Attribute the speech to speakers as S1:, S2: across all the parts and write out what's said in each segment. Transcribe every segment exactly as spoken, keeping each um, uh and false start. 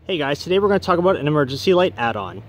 S1: Hey guys, today we're going to talk about an emergency light add-on.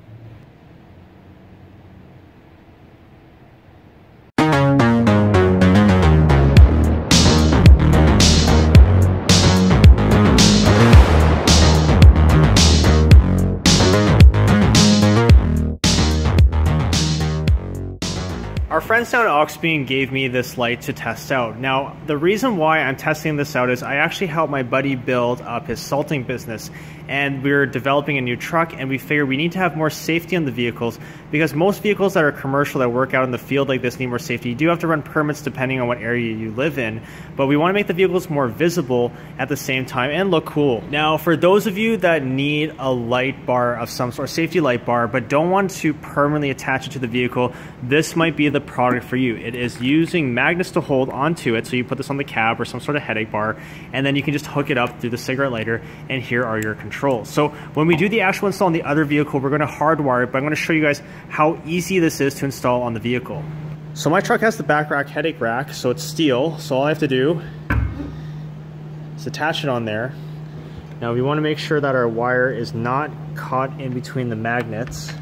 S1: Our friends down at Auxbeam gave me this light to test out. Now, the reason why I'm testing this out is I actually helped my buddy build up his salting business, and we're developing a new truck, and we figured we need to have more safety on the vehicles because most vehicles that are commercial that work out in the field like this need more safety. You do have to run permits depending on what area you live in, but we want to make the vehicles more visible at the same time and look cool. Now, for those of you that need a light bar of some sort, safety light bar, but don't want to permanently attach it to the vehicle, this might be the product for you. It is using magnets to hold onto it, so you put this on the cab or some sort of headache bar, and then you can just hook it up through the cigarette lighter, and here are your controls. So when we do the actual install on the other vehicle, we're going to hardwire it, but I'm going to show you guys how easy this is to install on the vehicle. So my truck has the back rack headache rack, so it's steel, so all I have to do is attach it on there. Now we want to make sure that our wire is not caught in between the magnets.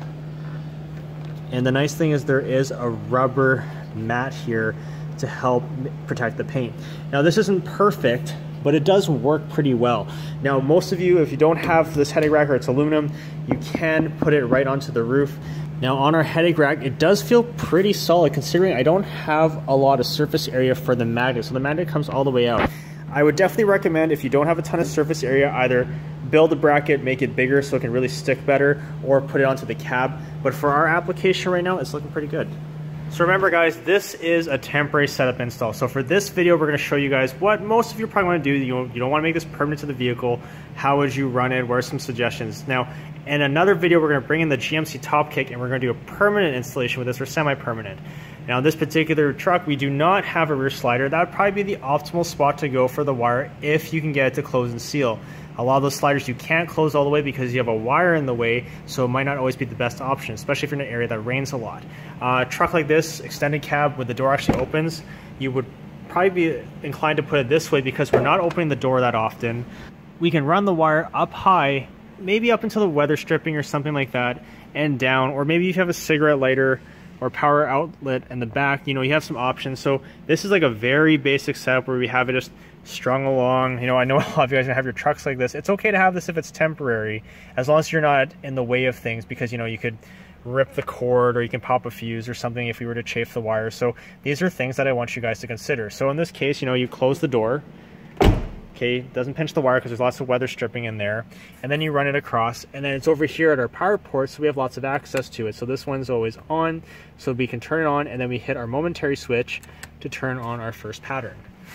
S1: And the nice thing is there is a rubber mat here to help protect the paint. Now this isn't perfect, but it does work pretty well. Now most of you, if you don't have this headache rack or it's aluminum, you can put it right onto the roof. Now on our headache rack, it does feel pretty solid considering I don't have a lot of surface area for the magnet. So the magnet comes all the way out. I would definitely recommend, if you don't have a ton of surface area, either build a bracket, make it bigger so it can really stick better, or put it onto the cab. But for our application right now, it's looking pretty good. So remember guys, this is a temporary setup install. So for this video, we're going to show you guys what most of you probably want to do. You don't, you don't want to make this permanent to the vehicle. How would you run it? What are some suggestions? Now, in another video, we're going to bring in the G M C top kick, and we're going to do a permanent installation with this, or semi-permanent. Now this particular truck, we do not have a rear slider. That would probably be the optimal spot to go for the wire if you can get it to close and seal. A lot of those sliders you can't close all the way because you have a wire in the way, so it might not always be the best option, especially if you're in an area that rains a lot. Uh, a truck like this, extended cab, where the door actually opens, you would probably be inclined to put it this way because we're not opening the door that often. We can run the wire up high, maybe up until the weather stripping or something like that, and down, or maybe you have a cigarette lighter or power outlet in the back, you know, you have some options. So this is like a very basic setup where we have it just strung along. You know, I know a lot of you guys are gonna have your trucks like this. It's okay to have this if it's temporary, as long as you're not in the way of things, because you know, you could rip the cord or you can pop a fuse or something if we were to chafe the wire. So these are things that I want you guys to consider. So in this case, you know, you close the door. Okay, doesn't pinch the wire because there's lots of weather stripping in there, and then you run it across, and then it's over here at our power port, so we have lots of access to it. So this one's always on, so we can turn it on, and then we hit our momentary switch to turn on our first pattern.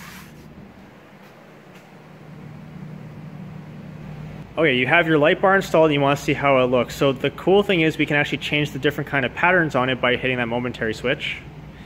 S1: Okay, you have your light bar installed and you want to see how it looks. So the cool thing is we can actually change the different kind of patterns on it by hitting that momentary switch.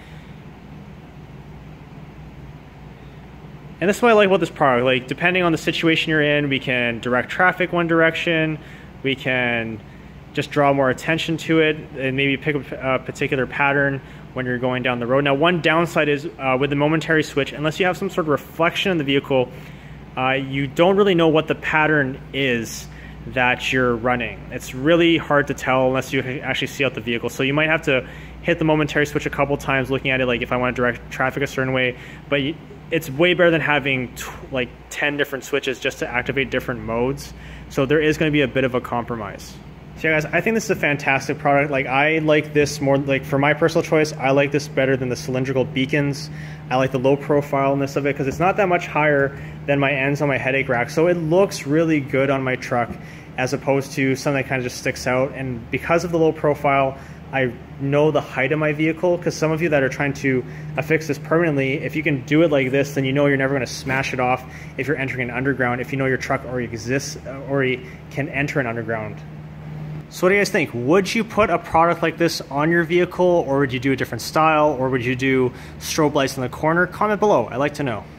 S1: And this is what I like about this product. Like, depending on the situation you're in, we can direct traffic one direction, we can just draw more attention to it, and maybe pick a, a particular pattern when you're going down the road. Now, one downside is uh, with the momentary switch, unless you have some sort of reflection in the vehicle, uh, you don't really know what the pattern is that you're running. It's really hard to tell unless you actually see out the vehicle. So you might have to hit the momentary switch a couple times looking at it, like if I want to direct traffic a certain way, but you, it's way better than having t like ten different switches just to activate different modes. So there is going to be a bit of a compromise. So yeah guys, I think this is a fantastic product. Like, I like this more, like for my personal choice, I like this better than the cylindrical beacons. I like the low profileness of it because it's not that much higher than my ends on my headache rack. So it looks really good on my truck as opposed to something that kind of just sticks out. And because of the low profile, I know the height of my vehicle, because some of you that are trying to affix this permanently, if you can do it like this, then you know you're never going to smash it off if you're entering an underground, if you know your truck already exists, already can enter an underground. So what do you guys think? Would you put a product like this on your vehicle, or would you do a different style, or would you do strobe lights in the corner? Comment below, I'd like to know.